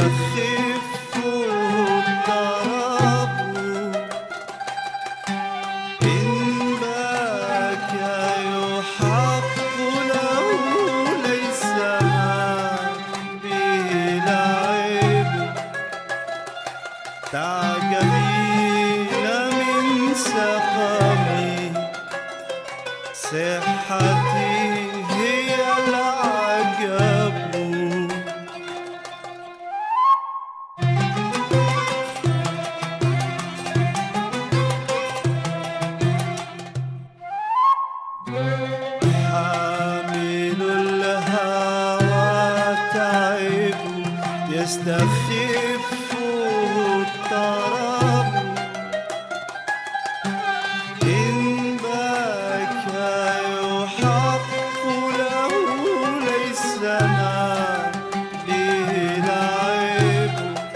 يستخف الطرب إن بكى يحق له ليس ما به لعب تعجبين من سقمي صحتي هي العجب حامل الهوى تعب يستخف الطرب إن بكى يحق له ليس ما به لعب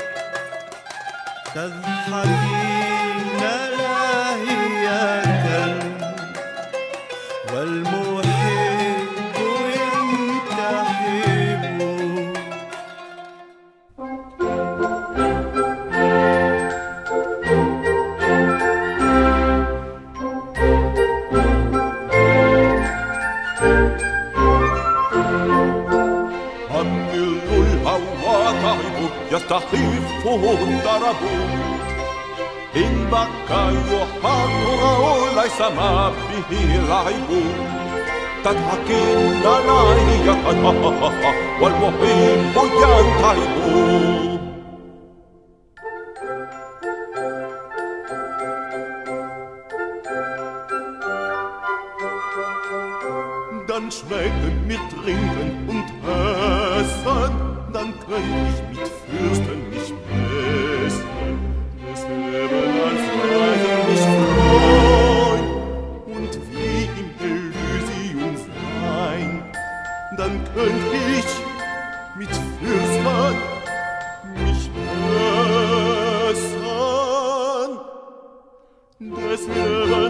تضحكين لاهية والمحب ينتحب حمل الهوى تعب يستخف الضرب إن بكى يحق ليس ما به لعب تضحكين لاهية والمحب ينتحب dann schmecken mit Trinken und Essen, dann könnt ich mit Fürsten mich messen, das Leben als Weise mich freuen und wie im Elysium sein, dann könnt ich mit Fürsten mich messen, das Leben